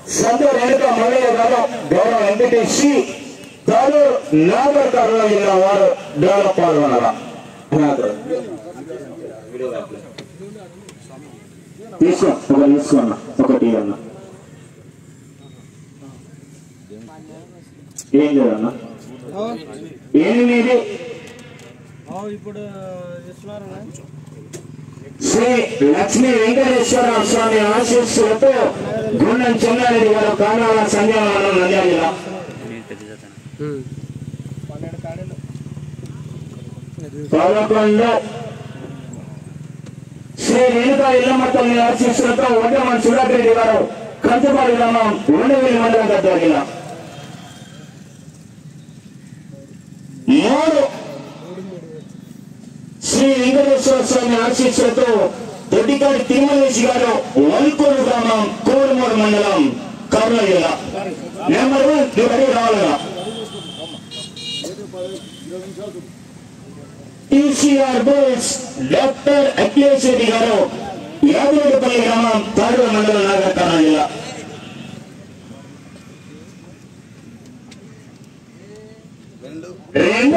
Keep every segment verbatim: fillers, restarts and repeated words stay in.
సంతో రేణుక మల్లయ్య గారు గౌరవ ఎంపీటీసీ తాను నాగర్ కర్నూలు జిల్లా వారు డెవలప్ పాల్గొనాల తీసుకో ఒక తీసుకోన్నా ఒకటి అన్న ఏం లేదన్నా ఎనిమిది శ్రీ లక్ష్మీ వెంకటేశ్వర స్వామి ఆశీస్సులతో గుండం చెన్నారెడ్డి గారు కానాల సంజయనం నంద్యాల జిల్లా పదకొండు శ్రీ రేణుకా ఇల్లమ్మ తల్లి ఆశీస్సులతో వడ్డమన్ సుధాకర్ రెడ్డి గారు కంచుపాడు గ్రామం ఉండవేలి మండలం గద్వాల జిల్లా మూడు శ్రీ వెంకటేశ్వర స్వామి ఆశీస్సులతో దొడ్డికాడి తిరుమలేశి గారు వల్కూరు గ్రామం కోరుమూరు మండలం కర్నూలు జిల్లా నెంబర్ వన్ రెడీ రావాలన్నా టీసీఆర్ బోస్ డాక్టర్ అఖిలేష్ రెడ్డి గారు యాదవపల్లి గ్రామం తాడూరు మండలం నాగర్ కర్నూలు జిల్లా రెండు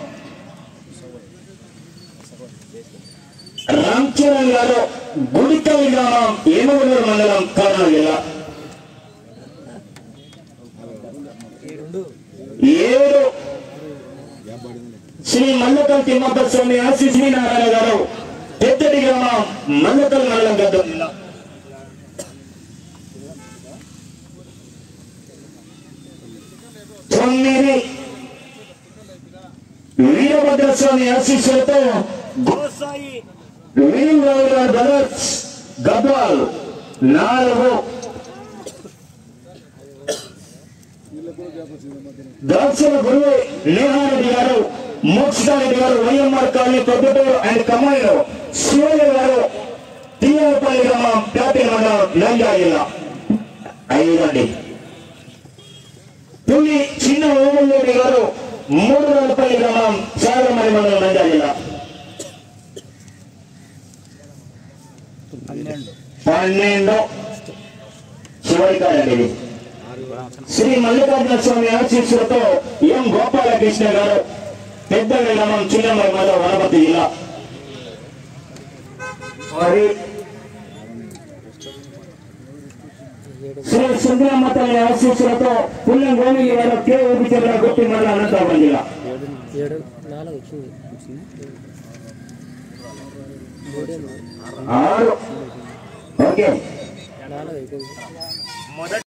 రామ్ చరణ్ గారు గుడికల్లి గ్రామం ఏనుగునూరు మండలం కర్నూలు జిల్లా ఏడు శ్రీ మల్లకల్ తిమ్మప్ప స్వామి ఆశీస్ నారాయణ గారు పెద్దడి గ్రామం మల్లకల్ మండలం గద్వాల జిల్లా తొమ్మిది వీరభద్రస్వామి ఆశీస్సులతో గోసాయి వీరరావు బ్రదర్స్ గద్వాల్ నాలుగు దాల్చిన గురువు నేహారెడ్డి గారు మోక్షారెడ్డి గారు YMR colony Proddatur and కమాయిలో Shivayya గారు తీయపల్లి గ్రామం ప్యాపిల్ మండలం నంద్యాల జిల్లా ఐదండి పులి చిన్న ఓమల్రెడ్డి గారు మూడు వేలపల్లి గ్రామం సాగరమల్లి మండలం నంద్యాల జిల్లా పన్నెండు చివరి కాదండి శ్రీ మల్లికార్జున స్వామి ఆశీస్సులతో ఎం గోపాలకృష్ణ గారు పెద్ద గ్రామం చిన్నమరి మండలం వనపర్తి జిల్లా మరి శ్రీ సుందరమ్మ తల్లి ఆశీస్సులతో పుల్లం గోవింద గారు కే ఊపిచంద్ర గుట్టి మండలం అనంతపురం జిల్లా ఆరు ఓకే